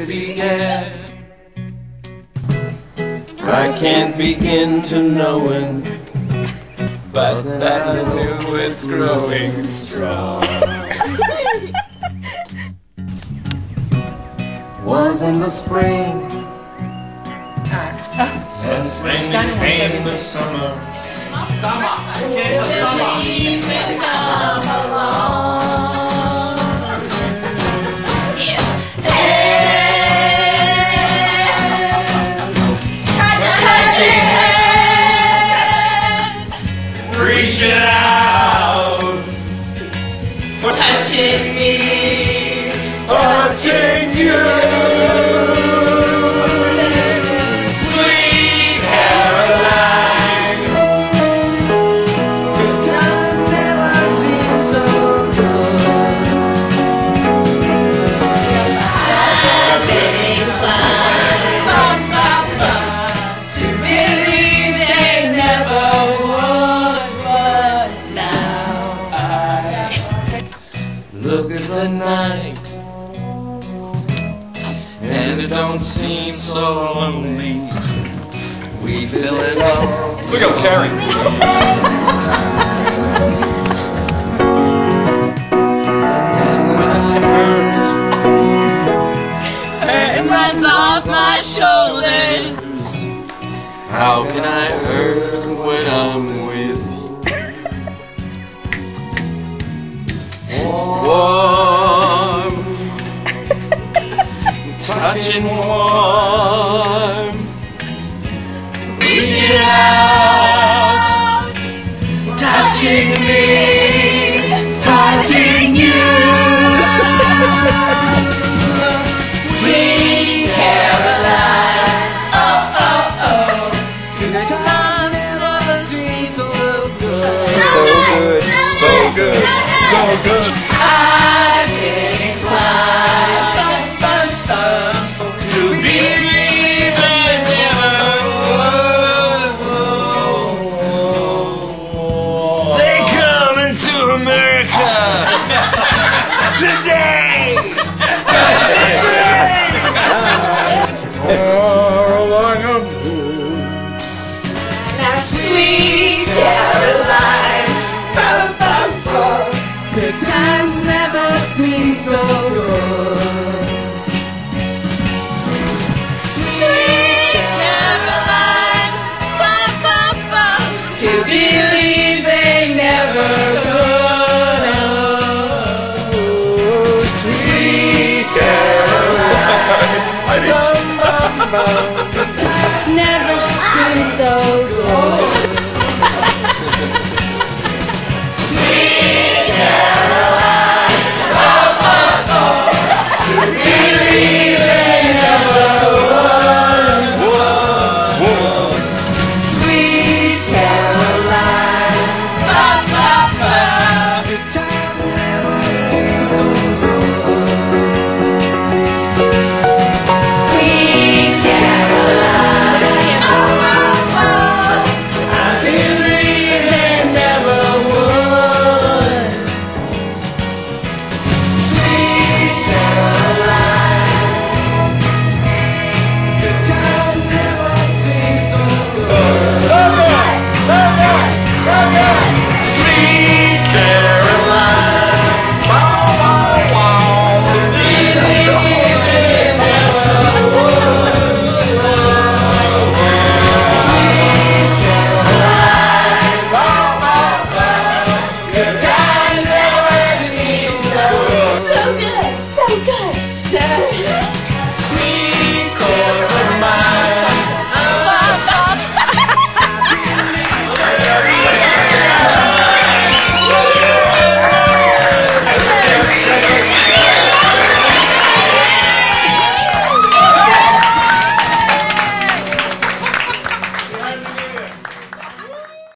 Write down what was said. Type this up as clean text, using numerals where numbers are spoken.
began. I can't begin to knowing, but that I knew it's growing strong. Was in the spring, and spring became the summer. Reaching out, touching me, touching you, sweet Caroline. Good times never seem so good. I've been inclined to believe they never would. Look at the night, and it don't seem so lonely. We fill it up. Look at Carrie. And when it hurts, It runs off my shoulders. how can I hurt when I'm with you? Warm, touching warm, reaching out, touching me, touching you, Sweet Caroline. Oh, oh, oh. good Times never seem so good. so good, so good, so good. I've been inclined To believe I never would. They coming to America today. Sweet Caroline. Good times never seem so good. Sweet Caroline. To believe they never